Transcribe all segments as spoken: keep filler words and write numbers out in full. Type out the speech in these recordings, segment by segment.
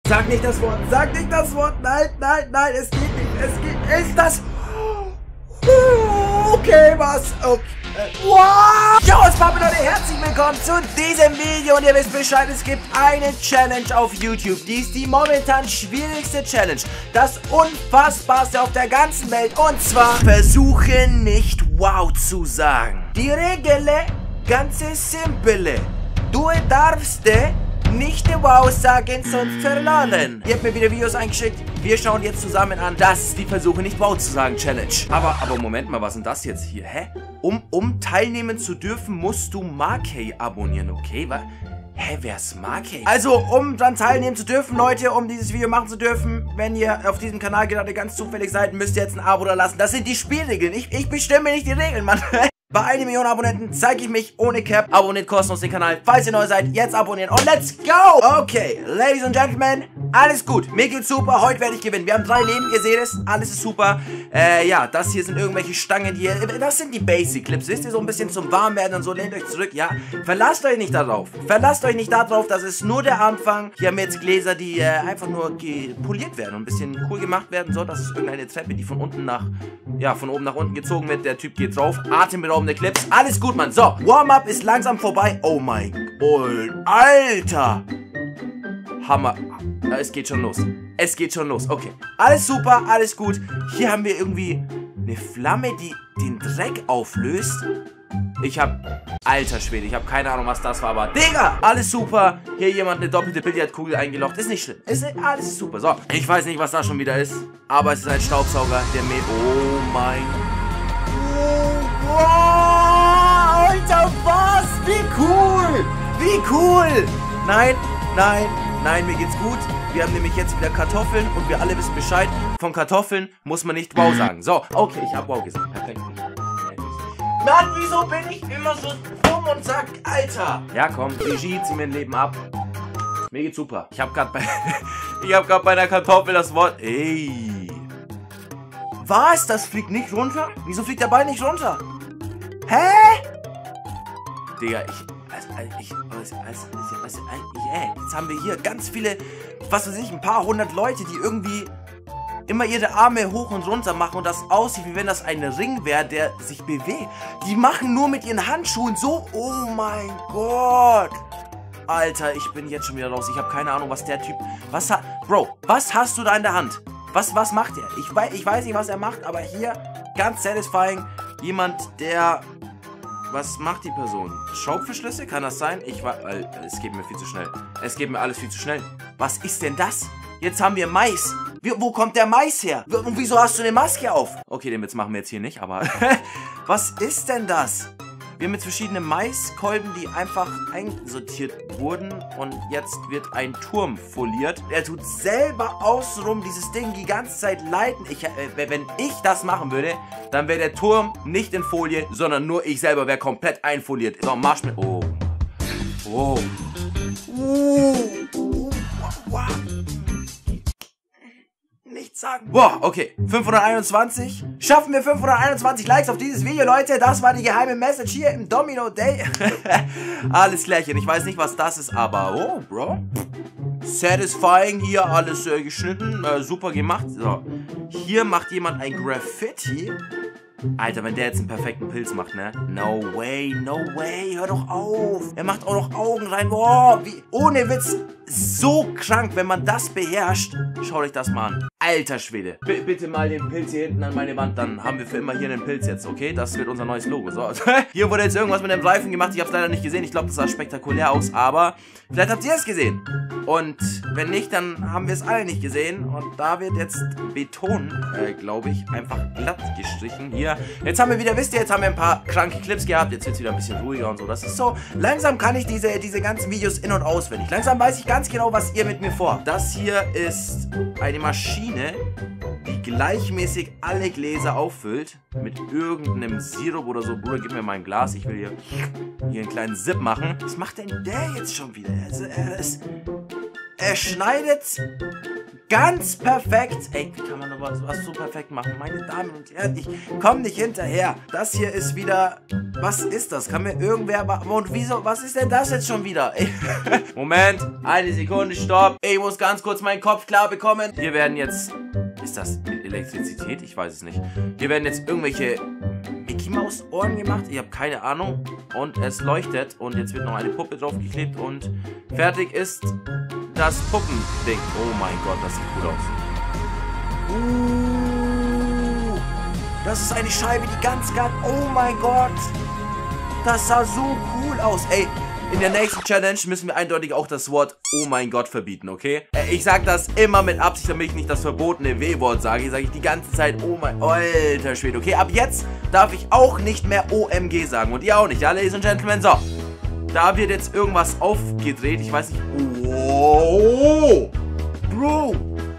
Sag nicht das Wort, sag nicht das Wort. Nein, nein, nein, es geht nicht, es geht, ist das... Okay, was? Okay. Wow! Yo, was war Leute, herzlich willkommen zu diesem Video und ihr wisst Bescheid, es gibt eine Challenge auf YouTube. Die ist die momentan schwierigste Challenge, das unfassbarste auf der ganzen Welt, und zwar versuche nicht wow zu sagen. Die Regel ganz simple. Du darfst nicht wow sagen, sonst verloren. Ihr habt mir wieder Videos eingeschickt. Wir schauen jetzt zusammen an. Das ist die Versuche nicht wow zu sagen Challenge. Aber, aber Moment mal, was ist denn das jetzt hier? Hä? Um, um teilnehmen zu dürfen, musst du Markey abonnieren, okay? Was? Hä, wer ist Markey? Also, um dann teilnehmen zu dürfen, Leute, um dieses Video machen zu dürfen, wenn ihr auf diesem Kanal gerade ganz zufällig seid, müsst ihr jetzt ein Abo da lassen. Das sind die Spielregeln. Ich, ich bestimme nicht die Regeln, Mann. Bei einer Million Abonnenten zeige ich mich ohne Cap. Abonniert kostenlos den Kanal. Falls ihr neu seid, jetzt abonnieren und let's go! Okay, Ladies and Gentlemen, alles gut. Mir geht's super. Heute werde ich gewinnen. Wir haben drei Leben, ihr seht es. Alles ist super. Äh, ja, das hier sind irgendwelche Stangen, die... Das sind die Basic-Clips. Wisst ihr, so ein bisschen zum Warmwerden und so. Lehnt euch zurück, ja. Verlasst euch nicht darauf. Verlasst euch nicht darauf. Das ist nur der Anfang. Hier haben wir jetzt Gläser, die äh, einfach nur poliert werden und ein bisschen cool gemacht werden. So, das ist irgendeine Treppe, die von unten nach... Ja, von oben nach unten gezogen wird. Der Typ geht drauf. Atemberaubende Clips. Alles gut, Mann. So, Warm-up ist langsam vorbei. Oh mein Gott. Alter. Hammer. Es geht schon los. Es geht schon los. Okay. Alles super, alles gut. Hier haben wir irgendwie eine Flamme, die den Dreck auflöst. Ich hab... Alter Schwede, ich habe keine Ahnung, was das war, aber... Digga! Alles super. Hier jemand eine doppelte Billardkugel eingeloggt. Ist nicht schlimm. Ist nicht, alles ist super. So, ich weiß nicht, was da schon wieder ist. Aber es ist ein Staubsauger, der mäht... Oh mein... Oh, wow, Alter, was? Wie cool! Wie cool! Nein, nein, nein, mir geht's gut. Wir haben nämlich jetzt wieder Kartoffeln und wir alle wissen Bescheid. Von Kartoffeln muss man nicht wow sagen. So, okay, ich habe wow gesagt. Perfekt. Mann, wieso bin ich immer so dumm und sag, Alter? Ja, komm, Regie, zieh mir ein Leben ab. Mir geht's super. Ich habe gerade bei... ich habe gerade bei einer Kartoffel das Wort... Ey. Was? Das fliegt nicht runter? Wieso fliegt der Ball nicht runter? Hä? Digga, ich... Also, ich... Also, also, also, yeah. Jetzt haben wir hier ganz viele... Was weiß ich, ein paar hundert Leute, die irgendwie... immer ihre Arme hoch und runter machen und das aussieht, wie wenn das ein Ring wäre, der sich bewegt. Die machen nur mit ihren Handschuhen so... Oh mein Gott. Alter, ich bin jetzt schon wieder raus. Ich habe keine Ahnung, was der Typ... Was hat... Bro, was hast du da in der Hand? Was, was macht er? Ich weiß, ich weiß nicht, was er macht, aber hier ganz satisfying. Jemand, der... Was macht die Person? Schraubverschlüsse? Kann das sein? Ich war... Es geht mir viel zu schnell. Es geht mir alles viel zu schnell. Was ist denn das? Jetzt haben wir Mais. Wie, wo kommt der Mais her? Und wieso hast du eine Maske auf? Okay, den Witz machen wir jetzt hier nicht, aber... Was ist denn das? Wir haben jetzt verschiedene Maiskolben, die einfach einsortiert wurden. Und jetzt wird ein Turm foliert. Er tut selber außenrum dieses Ding die ganze Zeit leiten. Ich, äh, wenn ich das machen würde, dann wäre der Turm nicht in Folie, sondern nur ich selber wäre komplett einfoliert. So, Marsch mit... Oh. Oh. Uh. Wow. Nichts sagen. Boah, okay. fünfhunderteinundzwanzig. Schaffen wir fünfhunderteinundzwanzig Likes auf dieses Video, Leute. Das war die geheime Message hier im Domino Day. Alles klärchen. Ich weiß nicht, was das ist, aber... Oh, Bro. Satisfying. Hier alles äh, geschnitten. Äh, super gemacht. So. Hier macht jemand ein Graffiti. Alter, wenn der jetzt einen perfekten Pilz macht, ne? No way, no way, hör doch auf. Er macht auch noch Augen rein. Boah, wie, ohne Witz, so krank, wenn man das beherrscht. Schaut euch das mal an. Alter Schwede. B bitte mal den Pilz hier hinten an meine Wand, dann haben wir für immer hier einen Pilz jetzt, okay? Das wird unser neues Logo. So. Hier wurde jetzt irgendwas mit dem Reifen gemacht, ich hab's leider nicht gesehen. Ich glaube, das sah spektakulär aus, aber vielleicht habt ihr es gesehen. Und wenn nicht, dann haben wir es alle nicht gesehen. Und da wird jetzt Beton, äh, glaube ich, einfach glatt gestrichen. Hier. Jetzt haben wir wieder, wisst ihr, jetzt haben wir ein paar kranke Clips gehabt. Jetzt wird es wieder ein bisschen ruhiger und so. Das ist so, langsam kann ich diese, diese ganzen Videos in- und auswendig. Langsam weiß ich ganz genau, was ihr mit mir vorhabt. Das hier ist eine Maschine, die gleichmäßig alle Gläser auffüllt. Mit irgendeinem Sirup oder so. Bruder, gib mir mal ein Glas. Ich will hier, hier einen kleinen Sip machen. Was macht denn der jetzt schon wieder? Also, er, ist, er schneidet ganz perfekt. Ey, wie kann man noch was, was so perfekt machen? Meine Damen und Herren, ich komme nicht hinterher. Das hier ist wieder... Was ist das? Kann mir irgendwer... Und wieso? Was ist denn das jetzt schon wieder? Ey. Moment, eine Sekunde, stopp. Ich muss ganz kurz meinen Kopf klar bekommen. Hier werden jetzt... Ist das Elektrizität? Ich weiß es nicht. Hier werden jetzt irgendwelche Mickey Maus Ohren gemacht. Ich habe keine Ahnung. Und es leuchtet. Und jetzt wird noch eine Puppe draufgeklebt. Und fertig ist das Puppending. Oh mein Gott, das sieht cool aus. Uh, das ist eine Scheibe, die ganz, ganz... Oh mein Gott. Das sah so cool aus. Ey, in der nächsten Challenge müssen wir eindeutig auch das Wort Oh mein Gott verbieten, okay? Ich sag das immer mit Absicht, damit ich nicht das verbotene W-Wort sage. Hier sage ich die ganze Zeit Oh mein... Alter Schwede, okay? Ab jetzt darf ich auch nicht mehr O M G sagen. Und ihr auch nicht, ja, Ladies and Gentlemen? So. Da wird jetzt irgendwas aufgedreht. Ich weiß nicht... Oh! Bro!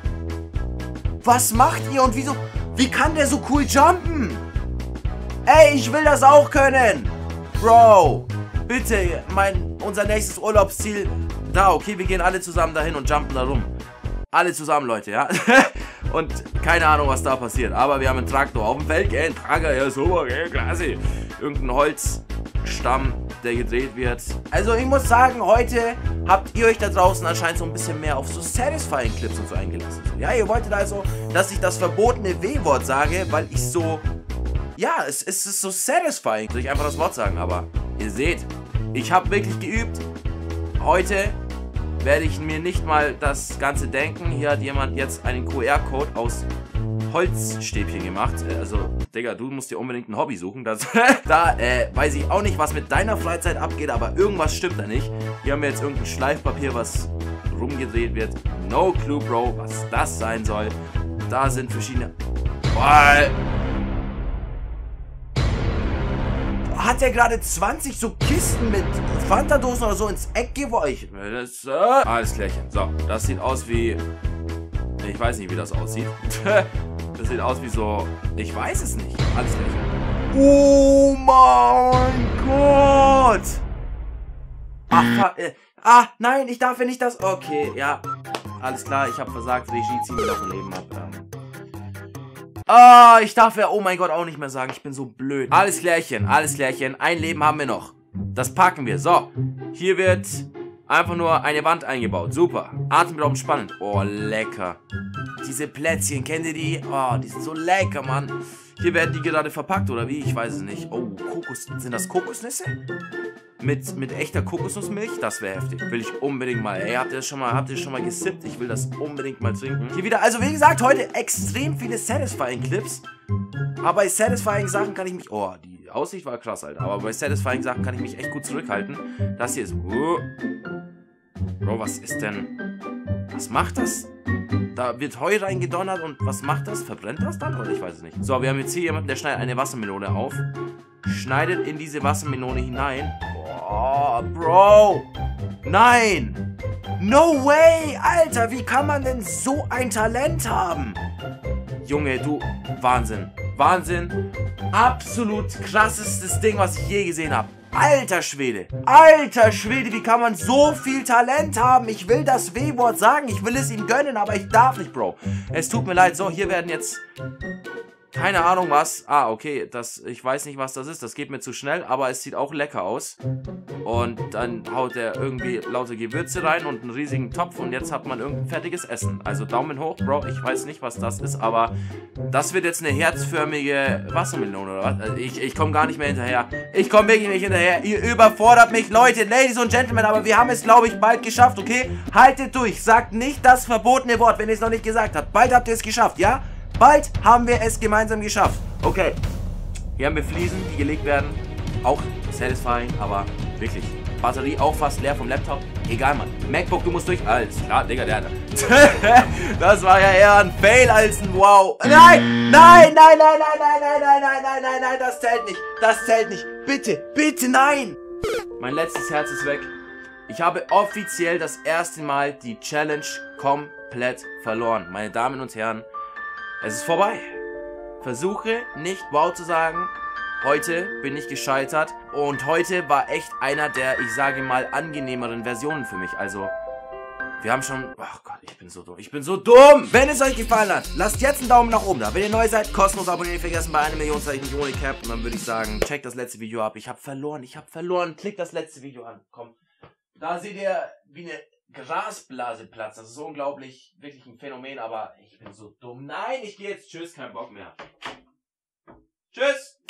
Was macht ihr und wieso... Wie kann der so cool jumpen? Ey, ich will das auch können! Bro! Bitte, mein, unser nächstes Urlaubsziel, da, okay, wir gehen alle zusammen dahin und jumpen da rum. Alle zusammen, Leute, ja. Und keine Ahnung, was da passiert, aber wir haben einen Traktor auf dem Feld, gell, ein Trager, ja, super, gell, klasse. Irgendein Holzstamm, der gedreht wird. Also ich muss sagen, heute habt ihr euch da draußen anscheinend so ein bisschen mehr auf so satisfying Clips und so eingelassen. Ja, ihr wolltet also, dass ich das verbotene W-Wort sage, weil ich so... Ja, es, es ist so satisfying, soll ich einfach das Wort sagen, aber ihr seht, ich habe wirklich geübt. Heute werde ich mir nicht mal das Ganze denken. Hier hat jemand jetzt einen Q R-Code aus Holzstäbchen gemacht. Also, Digga, du musst dir unbedingt ein Hobby suchen. Das, da äh, weiß ich auch nicht, was mit deiner Freizeit abgeht, aber irgendwas stimmt da nicht. Hier haben wir jetzt irgendein Schleifpapier, was rumgedreht wird. No clue, Bro, was das sein soll. Da sind verschiedene... Boah. Hat er gerade zwanzig so Kisten mit Fanta-Dosen oder so ins Eck geworfen? Das, äh, alles klärchen. So, das sieht aus wie... Ich weiß nicht, wie das aussieht. Das sieht aus wie so... Ich weiß es nicht. Alles klärchen. Oh mein Gott! Ach, äh, ah, nein, ich darf ja nicht das... Okay, ja. Alles klar, ich habe versagt. Regie, zieh mir doch ein Leben ab. Ähm. Ah, ich darf ja, oh mein Gott, auch nicht mehr sagen. Ich bin so blöd. Alles klärchen, alles klärchen. Ein Leben haben wir noch. Das packen wir. So, hier wird einfach nur eine Wand eingebaut. Super. Atemberaubend spannend. Oh, lecker. Diese Plätzchen, kennt ihr die? Oh, die sind so lecker, Mann. Hier werden die gerade verpackt, oder wie? Ich weiß es nicht. Oh, Kokos. Sind das Kokosnüsse? Mit, mit echter Kokosnussmilch? Das wäre heftig. Will ich unbedingt mal. Ey, habt ihr das schon mal, habt ihr das schon mal gesippt? Ich will das unbedingt mal trinken. Hier wieder, also wie gesagt, heute extrem viele Satisfying Clips. Aber bei Satisfying Sachen kann ich mich... Oh, die Aussicht war krass, Alter. Aber bei Satisfying Sachen kann ich mich echt gut zurückhalten. Das hier ist... Oh. Bro, was ist denn... Was macht das? Da wird Heu reingedonnert und was macht das? Verbrennt das dann? Oder ich weiß es nicht. So, wir haben jetzt hier jemanden, der schneidet eine Wassermelone auf. Schneidet in diese Wassermelone hinein. Oh, Bro. Nein. No way. Alter, wie kann man denn so ein Talent haben? Junge, du... Wahnsinn. Wahnsinn. Absolut krassestes Ding, was ich je gesehen habe. Alter Schwede. Alter Schwede, wie kann man so viel Talent haben? Ich will das W-Wort sagen. Ich will es ihm gönnen, aber ich darf nicht, Bro. Es tut mir leid. So, hier werden jetzt... Keine Ahnung was. Ah, okay. Das, ich weiß nicht, was das ist. Das geht mir zu schnell, aber es sieht auch lecker aus. Und dann haut er irgendwie lauter Gewürze rein und einen riesigen Topf und jetzt hat man irgendein fertiges Essen. Also Daumen hoch, Bro. Ich weiß nicht, was das ist, aber das wird jetzt eine herzförmige Wassermelone, oder was? Also ich ich komme gar nicht mehr hinterher. Ich komme wirklich nicht hinterher. Ihr überfordert mich, Leute, Ladies und Gentlemen, aber wir haben es, glaube ich, bald geschafft, okay? Haltet durch. Sagt nicht das verbotene Wort, wenn ihr es noch nicht gesagt habt. Bald habt ihr es geschafft, ja? Bald haben wir es gemeinsam geschafft. Okay. Hier haben wir Fliesen, die gelegt werden. Auch satisfying, aber wirklich. Batterie auch fast leer vom Laptop. Egal, Mann. MacBook, du musst durch. Alles klar, Digga, der hat. Das war ja eher ein Fail als ein Wow. Nein! Nein, nein, nein, nein, nein, nein, nein, nein, nein, nein, nein, das zählt nicht. Das zählt nicht. Bitte, bitte, nein! Mein letztes Herz ist weg. Ich habe offiziell das erste Mal die Challenge komplett verloren. Meine Damen und Herren. Es ist vorbei. Versuche nicht wow zu sagen. Heute bin ich gescheitert. Und heute war echt einer der, ich sage mal, angenehmeren Versionen für mich. Also, Wir haben schon... Ach Gott, ich bin so dumm. Ich bin so dumm! Wenn es euch gefallen hat, lasst jetzt einen Daumen nach oben da. Wenn ihr neu seid, kostenlos abonnieren. Nicht vergessen, bei einer Million Zeichen nicht ohne Cap. Und dann würde ich sagen, checkt das letzte Video ab. Ich habe verloren, ich habe verloren. Klickt das letzte Video an. Komm. Da seht ihr, wie eine Grasblase platzt. Das ist so unglaublich, wirklich ein Phänomen. Aber ich bin so dumm. Nein, ich gehe jetzt. Tschüss, kein Bock mehr. Tschüss!